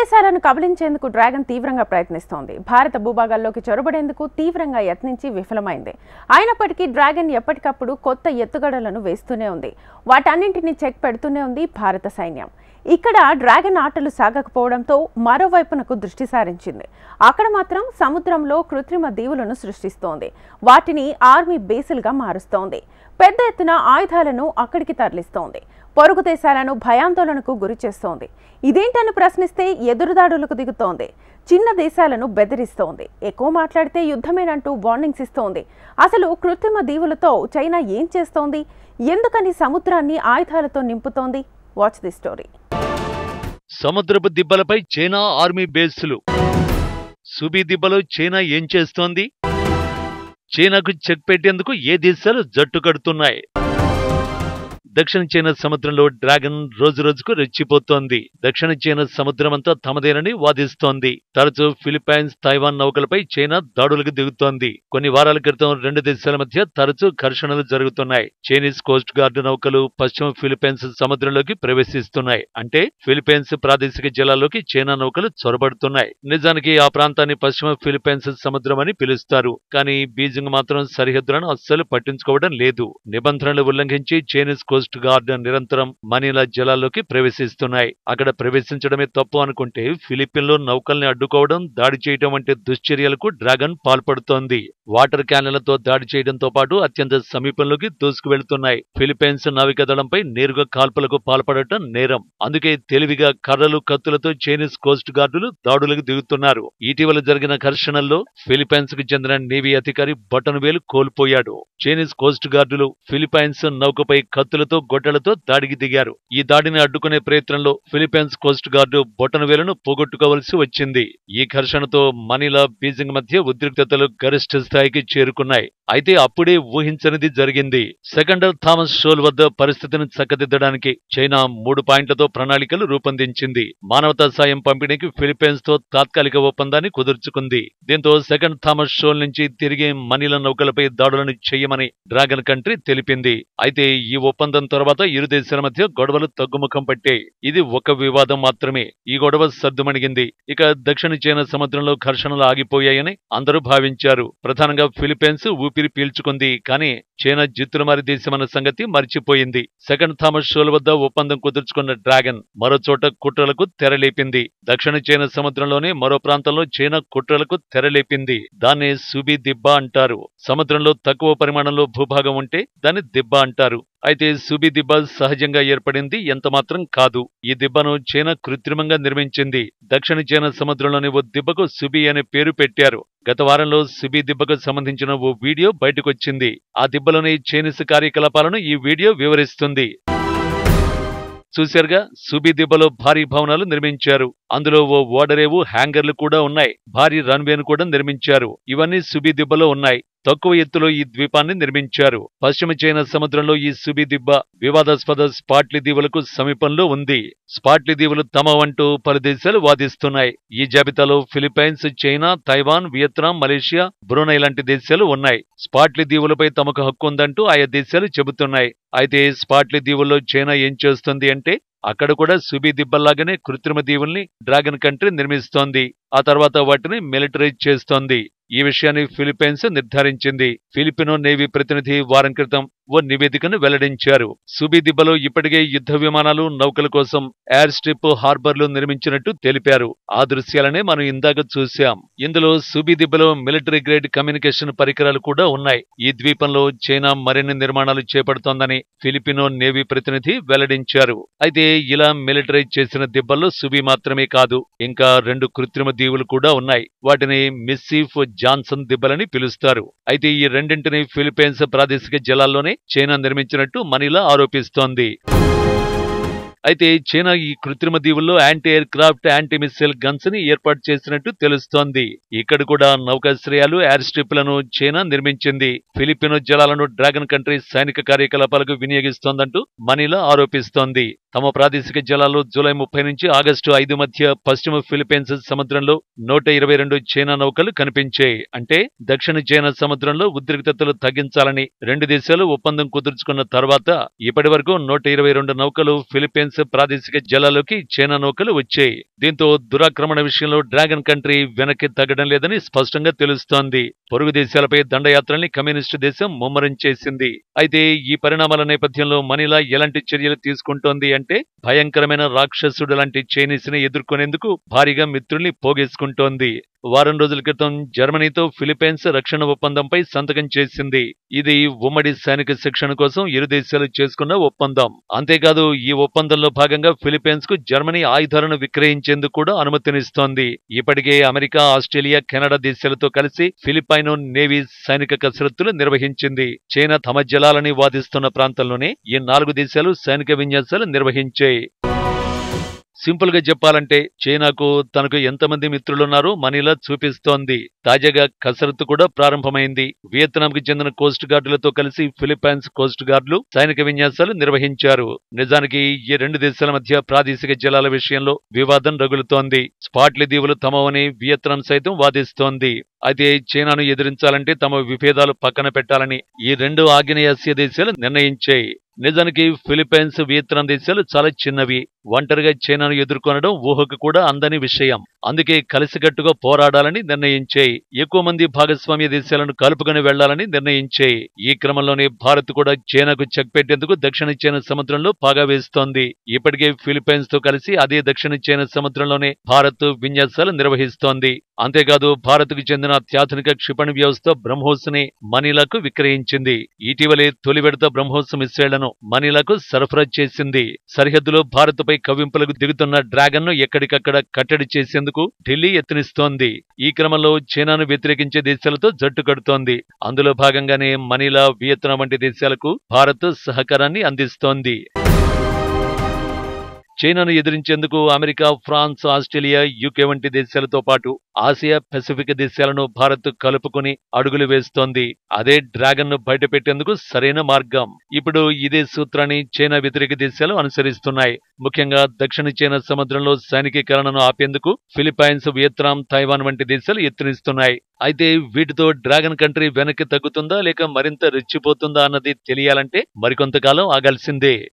దేశాలను కబలించేందుకు డ్రాగన్ తీవ్రంగా ప్రయత్నిస్తోంది. భారత భూభాగాల్లోకి చొరబడేందుకు తీవ్రంగా యత్నించి విఫలమైంది. అయినప్పటికీ డ్రాగన్ ఎప్పటికప్పుడు కొత్త ఎత్తుగడలను వేస్తూనే ఉంది. వాటన్నింటినీ చెక్ పెడుతూనే ఉంది భారత సైన్యం. ఇక్కడ డ్రాగన్ ఆటలు సాగకపోవడంతో మరోవైపునకు దృష్టి సారించింది. అక్కడ మాత్రం సముద్రంలో కృత్రిమ దీవులను సృష్టిస్తోంది. వాటిని ఆర్మీ బేసులుగా మారుస్తోంది. పెద్ద ఎత్తున ఆయుధాలను అక్కడికి తరలిస్తోంది. పొరుగు దేశాలను భయాందోళనకు గురి చేస్తోంది. ఇదేంటని ప్రశ్నిస్తే ఎదురుదాడులకు దిగుతోంది. చిన్న దేశాలను బెదిరిస్తోంది. ఎక్కువ మాట్లాడితే యుద్ధమేనంటూ వార్నింగ్స్ ఇస్తోంది. అసలు కృత్రిమ దీవులతో చైనా ఏం చేస్తోంది? ఎందుకని సముద్రాన్ని ఆయుధాలతో నింపుతోంది? Watch the story. సముద్రపు దిబ్బలపై చైనా ఆర్మీ బేస్లు. సుబీ దిబ్బలో చైనా ఏం చేస్తోంది? చైనాకు చెక్ పెట్టేందుకు ఏ దేశాలు జట్టు కడుతున్నాయి? దక్షిణ చైనా సముద్రంలో డ్రాగన్ రోజురోజుకు రెచ్చిపోతోంది. దక్షిణ చైనా సముద్రమంతా తమదేనని వాదిస్తోంది. తరచూ ఫిలిప్పైన్స్, తైవాన్ నౌకలపై చైనా దాడులకు దిగుతోంది. కొన్ని వారాల క్రితం రెండు దేశాల మధ్య తరచూ ఘర్షణలు జరుగుతున్నాయి. చైనీస్ కోస్ట్ గార్డు నౌకలు పశ్చిమ ఫిలిప్పైన్స్ సముద్రంలోకి ప్రవేశిస్తున్నాయి. అంటే ఫిలిప్పైన్స్ ప్రాదేశిక జలాల్లోకి చైనా నౌకలు చొరబడుతున్నాయి. నిజానికి ఆ ప్రాంతాన్ని పశ్చిమ ఫిలిప్పైన్స్ సముద్రం అని పిలుస్తారు. కానీ బీజింగ్ మాత్రం సరిహద్దులను అస్సలు పట్టించుకోవడం లేదు. నిబంధనలు ఉల్లంఘించి చైనీస్ కోస్ట్ గార్డ్ నిరంతరం మనీలా జలాల్లోకి ప్రవేశిస్తున్నాయి. అక్కడ ప్రవేశించడమే తప్పు అనుకుంటే ఫిలిప్పీన్లో నౌకల్ని అడ్డుకోవడం, దాడి చేయడం వంటి దుశ్చర్యలకు డ్రాగన్ పాల్పడుతోంది. వాటర్ క్యానలతో దాడి చేయడంతో పాటు అత్యంత సమీపంలోకి దూసుకువెళ్తున్నాయి. ఫిలిప్పైన్స్ నావికాదళంపై నేరుగా కాల్పులకు పాల్పడటం నేరం. అందుకే తెలివిగా కర్రలు, కత్తులతో చైనీస్ కోస్ట్ గార్డులు దాడులకు దిగుతున్నారు. ఇటీవల జరిగిన ఘర్షణల్లో ఫిలిప్పైన్స్ కు చెందిన నేవీ అధికారి బొటనవేలు కోల్పోయాడు. చైనీస్ కోస్ట్ గార్డులు ఫిలిప్పైన్స్ నౌకపై కత్తులతో, గొడ్డలతో దాడికి దిగారు. ఈ దాడిని అడ్డుకునే ప్రయత్నంలో ఫిలిప్పైన్స్ కోస్ట్ గార్డు బొటనవేలును పోగొట్టుకోవలసి వచ్చింది. ఈ ఘర్షణతో మనీలా, బీజింగ్ మధ్య ఉద్రిక్తతలు గరిష్ట స్థాయికి చేరుకున్నాయి. అయితే అప్పుడే ఊహించనిది జరిగింది. సెకండర్ థామస్ షోల్ వద్ద పరిస్థితిని చక్కదిద్దడానికి చైనా 3 పాయింట్లతో ప్రణాళికలు రూపొందించింది. మానవతా సాయం పంపిణీకి ఫిలిప్పైన్స్ తో తాత్కాలిక ఒప్పందాన్ని కుదుర్చుకుంది. దీంతో సెకండ్ థామస్ షోల్ నుంచి తిరిగి మనీలా నౌకలపై దాడులను చేయమని డ్రాగన్ కంట్రీ తెలిపింది. అయితే ఈ ఒప్పందం తర్వాత ఇరు దేశాల మధ్య గొడవలు తగ్గుముఖం పట్టాయి. ఇది ఒక వివాదం మాత్రమే. ఈ గొడవ సద్దుమణిగింది. ఇక దక్షిణ చైనా సముద్రంలో ఘర్షణలు ఆగిపోయాయని అందరూ భావించారు. ప్రధానంగా ఫిలిప్పైన్స్ ఊపిరి పీల్చుకుంది. కానీ చైనా జిత్తులమారి దేశమన్న సంగతి మర్చిపోయింది. సెకండ్ థామస్ షోల్ వద్ద ఒప్పందం కుదుర్చుకున్న డ్రాగన్ మరోచోట కుట్రలకు తెరలేపింది. దక్షిణ చైనా సముద్రంలోనే మరో ప్రాంతంలో చైనా కుట్రలకు తెరలేపింది. దాన్నే సుబీ దిబ్బ అంటారు. సముద్రంలో తక్కువ పరిమాణంలో భూభాగం ఉంటే దాన్ని దిబ్బ అంటారు. అయితే సుబీ దిబ్బ సహజంగా ఏర్పడింది ఎంతమాత్రం కాదు. ఈ దిబ్బను చైనా కృత్రిమంగా నిర్మించింది. దక్షిణ చైనా సముద్రంలోని ఓ దిబ్బకు సుబీ అనే పేరు పెట్టారు. గత వారంలో సుబీ దిబ్బకు సంబంధించిన ఓ వీడియో బయటకొచ్చింది. ఆ దిబ్బలోని చైనీస్ కార్యకలాపాలను ఈ వీడియో వివరిస్తుంది. చూశారుగా, సుబీ దిబ్బలో భారీ భవనాలు నిర్మించారు. అందులో ఓ ఓడరేవు, హ్యాంగర్లు కూడా ఉన్నాయి. భారీ రన్వేను కూడా నిర్మించారు. ఇవన్నీ సుబీ దిబ్బలో ఉన్నాయి. తక్కువ ఎత్తులో ఈ ద్వీపాన్ని నిర్మించారు. పశ్చిమ చైనా సముద్రంలో ఈ సుబీ దిబ్బ వివాదాస్పద స్పాట్లీ దీవులకు సమీపంలో ఉంది. స్పాట్లీ దీవులు తమవంటూ పలు దేశాలు వాదిస్తున్నాయి. ఈ జాబితాలో Philippines, China, Taiwan, Vietnam, Malaysia, Brunei లాంటి దేశాలు ఉన్నాయి. స్పాట్లీ దీవులపై తమకు హక్కు ఉందంటూ ఆయా దేశాలు చెబుతున్నాయి. అయితే స్పాట్లీ దీవుల్లో చైనా ఏం చేస్తుంది అంటే అక్కడ కూడా సుబీ దిబ్బల్లాగానే కృత్రిమ దీవుల్ని డ్రాగన్ కంట్రీ నిర్మిస్తోంది. ఆ తర్వాత వాటిని మిలిటరైజ్ చేస్తోంది. ఈ విషయాన్ని ఫిలిప్పైన్స్ నిర్ధారించింది. ఫిలిపినో నేవీ ప్రతినిధి వారం క్రితం ఓ నివేదికను వెల్లడించారు. సుబీ దిబ్బలో ఇప్పటికే యుద్ధ విమానాలు, నౌకల కోసం ఎయిర్ స్ట్రిప్, హార్బర్లు నిర్మించినట్టు తెలిపారు. ఆ దృశ్యాలనే మనం ఇందాక చూశాం. ఇందులో సుబీ దిబ్బలో మిలిటరీ గ్రేడ్ కమ్యూనికేషన్ పరికరాలు కూడా ఉన్నాయి. ఈ ద్వీపంలో చైనా మరిన్ని నిర్మాణాలు చేపడుతోందని ఫిలిపినో నేవీ ప్రతినిధి వెల్లడించారు. అయితే ఇలా మిలిటరైజ్ చేసిన దిబ్బల్లో సుబీ మాత్రమే కాదు, ఇంకా 2 కృత్రిమ దీవులు కూడా ఉన్నాయి. వాటిని మిస్సీఫ్, జాన్సన్ దిబ్బలని పిలుస్తారు. అయితే ఈ రెండింటిని ఫిలిప్పైన్స్ ప్రాదేశిక జలాల్లోనే చైనా నిర్మించినట్టు మనీలా ఆరోపిస్తోంది. అయితే చైనా ఈ కృత్రిమ దీవుల్లో anti aircraft, anti missile guns ని ఏర్పాటు చేసినట్టు తెలుస్తోంది. ఇక్కడ కూడా నౌకాశ్రయాలు, ఎయిర్ స్ట్రిప్లను చైనా నిర్మించింది. ఫిలిపినో జలాలను డ్రాగన్ కంట్రీ సైనిక కార్యకలాపాలకు వినియోగిస్తోందంటూ మనీలా ఆరోపిస్తోంది. తమ ప్రాదేశిక జలాల్లో జూలై 30 నుంచి ఆగస్టు 5 మధ్య పశ్చిమ ఫిలిప్పీన్స్ సముద్రంలో 122 చైనా నౌకలు కనిపించాయి. అంటే దక్షిణ చైనా సముద్రంలో ఉద్రిక్తతలు తగ్గించాలని రెండు దేశాలు ఒప్పందం కుదుర్చుకున్న తర్వాత ఇప్పటి వరకు 122 నౌకలు ఫిలిప్పీన్స్ ప్రాదేశిక జలాల్లోకి చైనా నౌకలు వచ్చాయి. దీంతో దురాక్రమణ విషయంలో డ్రాగన్ కంట్రీ వెనక్కి తగ్గడం లేదని స్పష్టంగా తెలుస్తోంది. పొరుగు దేశాలపై దండయాత్రల్ని కమ్యూనిస్టు దేశం ముమ్మరం చేసింది. అయితే ఈ పరిణామాల నేపథ్యంలో మనీలా ఎలాంటి చర్యలు తీసుకుంటోంది అంటే భయంకరమైన రాక్షసుడు లాంటి చైనీస్ ని ఎదుర్కొనేందుకు భారీగా మిత్రుల్ని పోగేసుకుంటోంది. వారం రోజుల క్రితం జర్మనీతో ఫిలిప్పీన్స్ రక్షణ ఒప్పందంపై సంతకం చేసింది. ఇది ఉమ్మడి సైనిక శిక్షణ కోసం ఇరు దేశాలు చేసుకున్న ఒప్పందం. అంతేకాదు ఈ ఒప్పందంలో భాగంగా ఫిలిప్పీన్స్ కు జర్మనీ ఆయుధాలను విక్రయించేందుకు కూడా అనుమతినిస్తోంది. ఇప్పటికే అమెరికా, ఆస్ట్రేలియా, కెనడా దేశాలతో కలిసి ఫిలిప్పైనో నేవీ సైనిక కసరత్తులు నిర్వహించింది. చైనా తమ జలాలని వాదిస్తున్న ప్రాంతంలోనే ఈ 4 దేశాలు సైనిక విన్యాసాలు నిర్వహించాయి. సింపుల్ గా చెప్పాలంటే చైనాకు తనకు ఎంతమంది మిత్రులున్నారో మనీలా చూపిస్తోంది. తాజాగా కసరత్తు కూడా ప్రారంభమైంది. వియత్నాంకు చెందిన కోస్ట్ గార్డులతో కలిసి ఫిలిప్పైన్స్ కోస్ట్ గార్డులు సైనిక విన్యాసాలు నిర్వహించారు. నిజానికి ఈ రెండు దేశాల మధ్య ప్రాదేశిక జలాల విషయంలో వివాదం రగులుతోంది. స్పాట్లీ దీవులు తమవని వియత్నాం సైతం వాదిస్తోంది. అయితే చైనాను ఎదిరించాలంటే తమ విభేదాలు పక్కన పెట్టాలని ఈ రెండు ఆగ్నేయాసియా దేశాలు నిర్ణయించాయి. నిజానికి ఫిలిప్పైన్స్, వియత్నాం దేశాలు చాలా చిన్నవి. ఒంటరిగా చైనాను ఎదుర్కొనడం ఊహకు కూడా అందని విషయం. అందుకే కలిసికట్టుగా పోరాడాలని నిర్ణయించాయి. ఎక్కువ మంది భాగస్వామ్య దేశాలను కలుపుకొని వెళ్లాలని నిర్ణయించాయి. ఈ క్రమంలోనే భారత్ కూడా చైనాకు చెక్ పెట్టేందుకు దక్షిణ చైనా సముద్రంలో పాగా వేస్తోంది. ఇప్పటికే ఫిలిప్పైన్స్ తో కలిసి అదే దక్షిణ చైనా సముద్రంలోనే భారత్ విన్యాసాలు నిర్వహిస్తోంది. అంతేకాదు భారత్ కు చెందిన అత్యాధునిక క్షిపణి వ్యవస్థ బ్రహ్మోస్ ని మనీలాకు విక్రయించింది. ఇటీవలే తొలి విడత బ్రహ్మోస్ మిస్సైళ్లను మనీలాకు సరఫరా చేసింది. సరిహద్దులో భారత్ పై కవ్వింపులకు దిగుతున్న డ్రాగన్ ను ఎక్కడికక్కడ కట్టడి చేసేందుకు ఢిల్లీ యత్నిస్తోంది. ఈ క్రమంలో చైనాను వ్యతిరేకించే దేశాలతో జట్టు కడుతోంది. అందులో భాగంగానే మనీలా, వియత్నాం వంటి దేశాలకు భారత్ సహకారాన్ని అందిస్తోంది. చైనాను ఎదిరించేందుకు అమెరికా, ఫ్రాన్స్, ఆస్ట్రేలియా, యూకే వంటి దేశాలతో పాటు ఆసియా, పసిఫిక్ దేశాలను భారత్ కలుపుకుని అడుగులు వేస్తోంది. అదే డ్రాగన్ ను బయటపెట్టేందుకు సరైన మార్గం. ఇప్పుడు ఇదే సూత్రాన్ని చైనా వ్యతిరేక దేశాలు అనుసరిస్తున్నాయి. ముఖ్యంగా దక్షిణ చైనా సముద్రంలో సైనికీకరణను ఆపేందుకు ఫిలిప్పైన్స్, వియత్నాం, తైవాన్ వంటి దేశాలు యత్నిస్తున్నాయి. అయితే వీటితో డ్రాగన్ కంట్రీ వెనక్కి తగ్గుతుందా లేక మరింత రెచ్చిపోతుందా అన్నది తెలియాలంటే మరికొంతకాలం ఆగాల్సిందే.